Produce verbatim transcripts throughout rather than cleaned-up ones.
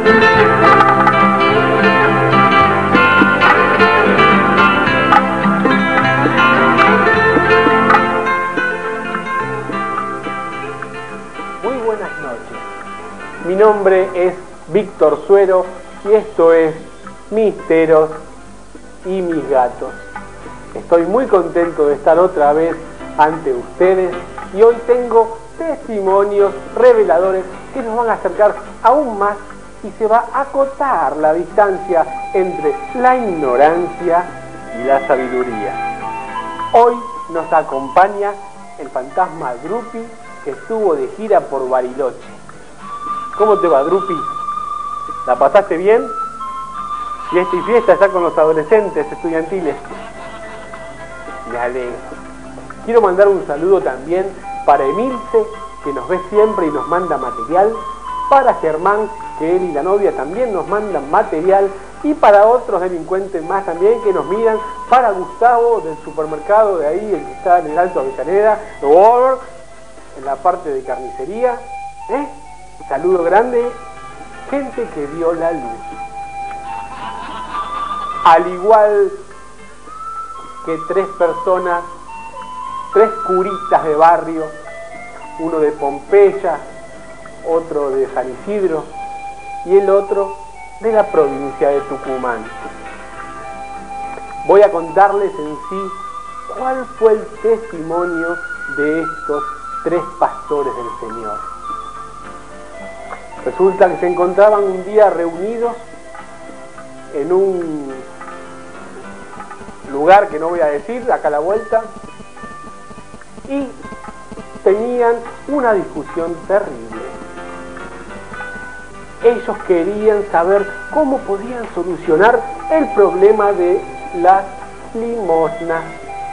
Mi nombre es Víctor Suero y esto es Misterios y mis gatos. Estoy muy contento de estar otra vez ante ustedes y hoy tengo testimonios reveladores que nos van a acercar aún más y se va a acotar la distancia entre la ignorancia y la sabiduría. Hoy nos acompaña el fantasma Drupi, que estuvo de gira por Bariloche. ¿Cómo te va, Drupi? ¿La pasaste bien? Fiesta y fiesta ya con los adolescentes estudiantiles. Me alegro. Quiero mandar un saludo también para Emilce, que nos ve siempre y nos manda material, para Germán, que él y la novia también nos mandan material, y para otros delincuentes más también que nos miran, para Gustavo del supermercado de ahí, el que está en el Alto Avellaneda, en la parte de carnicería, ¿eh? Saludo grande, gente que vio la luz. Al igual que tres personas, tres curitas de barrio, uno de Pompeya, otro de San Isidro y el otro de la provincia de Tucumán. Voy a contarles en sí cuál fue el testimonio de estos tres pastores del Señor. Resulta que se encontraban un día reunidos en un lugar que no voy a decir, acá a la vuelta, y tenían una discusión terrible. Ellos querían saber cómo podían solucionar el problema de las limosnas.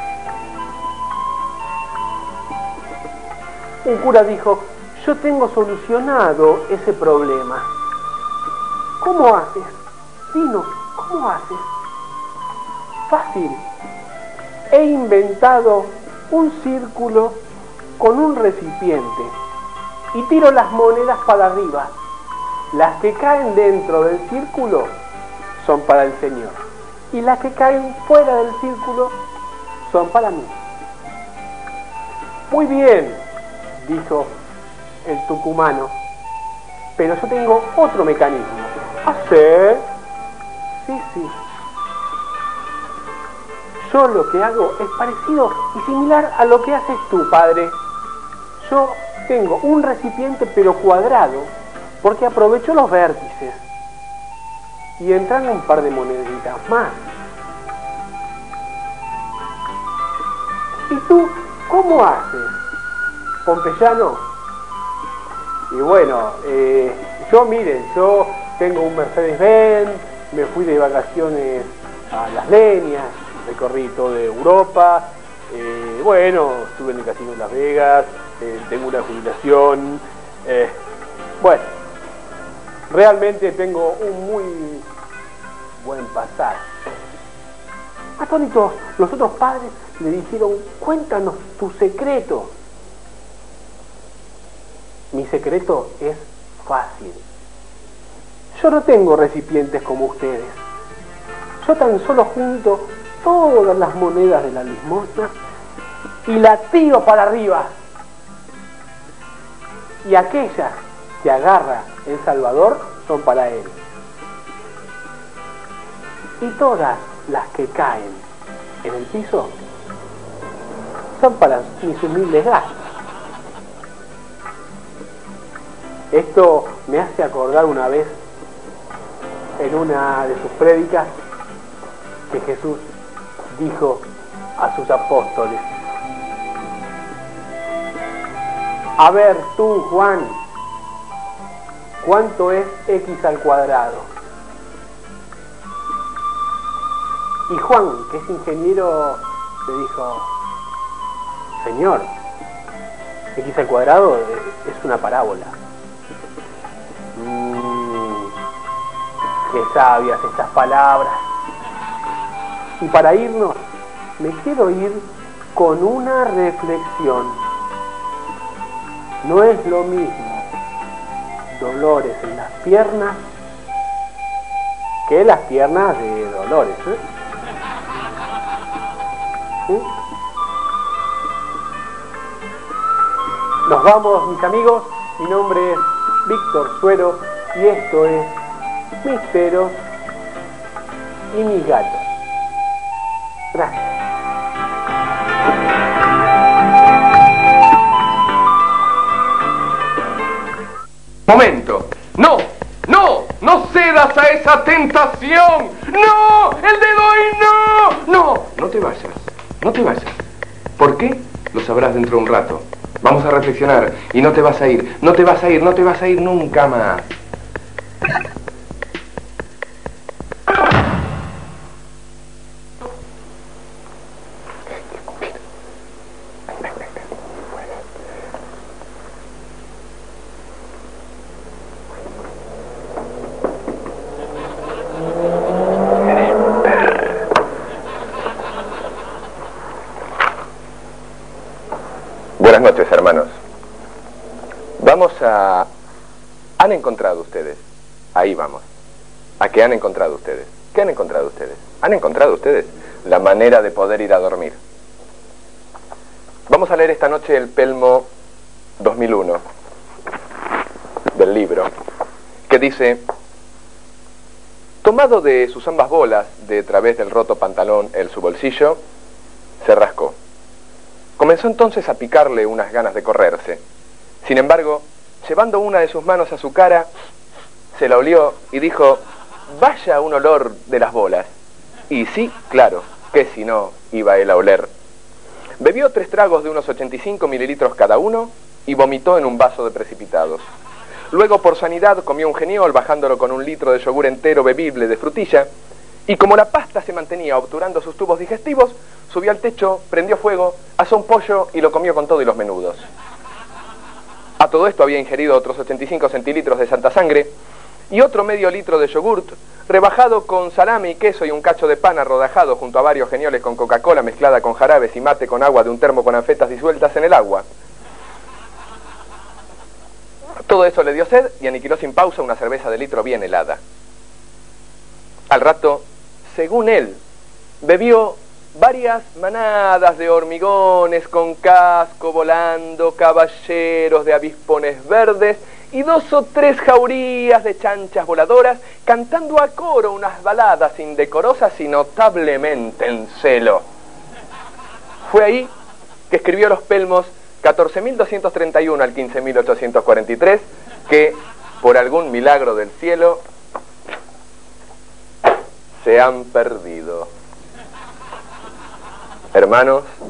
Un cura dijo: yo tengo solucionado ese problema. ¿Cómo haces? Dinos, ¿cómo haces? Fácil. He inventado un círculo con un recipiente y tiro las monedas para arriba. Las que caen dentro del círculo son para el Señor y las que caen fuera del círculo son para mí. Muy bien, dijo el tucumano, pero yo tengo otro mecanismo. ¿Ah, sí? Sí, sí. Yo lo que hago es parecido y similar a lo que haces tú, padre. Yo tengo un recipiente pero cuadrado, porque aprovecho los vértices y entran un par de moneditas más. ¿Y tú cómo haces, pompeyano? Y bueno, eh, yo miren, yo tengo un Mercedes-Benz, me fui de vacaciones a Las Leñas, recorrí toda Europa, eh, bueno, estuve en el casino de Las Vegas, eh, tengo una jubilación, eh, bueno, realmente tengo un muy buen pasar. Atónitos, los otros padres le dijeron: cuéntanos tu secreto. Mi secreto es fácil. Yo no tengo recipientes como ustedes. Yo tan solo junto todas las monedas de la limosna y la tiro para arriba. Y aquellas que agarra el Salvador son para él. Y todas las que caen en el piso son para mis humildes gastos. Esto me hace acordar una vez en una de sus prédicas que Jesús dijo a sus apóstoles: a ver tú, Juan, ¿cuánto es X al cuadrado? Y Juan, que es ingeniero, le dijo: Señor, X al cuadrado es una parábola. Mmm, qué sabias estas palabras. Y para irnos, me quiero ir con una reflexión. No es lo mismo dolores en las piernas que las piernas de Dolores. ¿eh? ¿Sí? Nos vamos, mis amigos. Mi nombre es Víctor Suero y esto es Mis Peros y Mis Gatos. Gracias. Momento. No, no, no cedas a esa tentación. No, el dedo ahí, no. No, no te vayas, no te vayas. ¿Por qué? Lo sabrás dentro de un rato. Vamos a reflexionar y no te vas a ir, no te vas a ir, no te vas a ir nunca más. Buenas noches, hermanos. Vamos a... ¿Han encontrado ustedes? Ahí vamos. ¿A qué han encontrado ustedes? ¿Qué han encontrado ustedes? ¿Han encontrado ustedes la manera de poder ir a dormir? Vamos a leer esta noche el Pelmo dos mil uno del libro, que dice: tomado de sus ambas bolas, de través del roto pantalón el su bolsillo, se rascó. Comenzó entonces a picarle unas ganas de correrse. Sin embargo, llevando una de sus manos a su cara, se la olió y dijo: vaya un olor de las bolas. Y sí, claro, que si no iba él a oler. Bebió tres tragos de unos ochenta y cinco mililitros cada uno y vomitó en un vaso de precipitados. Luego, por sanidad, comió un geniol, bajándolo con un litro de yogur entero bebible de frutilla, y como la pasta se mantenía obturando sus tubos digestivos, subió al techo, prendió fuego, asó un pollo y lo comió con todo y los menudos. A todo esto había ingerido otros ochenta y cinco centilitros de santa sangre y otro medio litro de yogurt, rebajado con salame y queso y un cacho de pan arrodajado junto a varios genioles con Coca-Cola mezclada con jarabes y mate con agua de un termo con anfetas disueltas en el agua. Todo eso le dio sed y aniquiló sin pausa una cerveza de litro bien helada. Al rato, según él, bebió varias manadas de hormigones con casco volando, caballeros de avispones verdes y dos o tres jaurías de chanchas voladoras cantando a coro unas baladas indecorosas y notablemente en celo. Fue ahí que escribió los pelmos catorce mil doscientos treinta y uno al quince mil ochocientos cuarenta y tres, que, por algún milagro del cielo, se han perdido. Hermanos,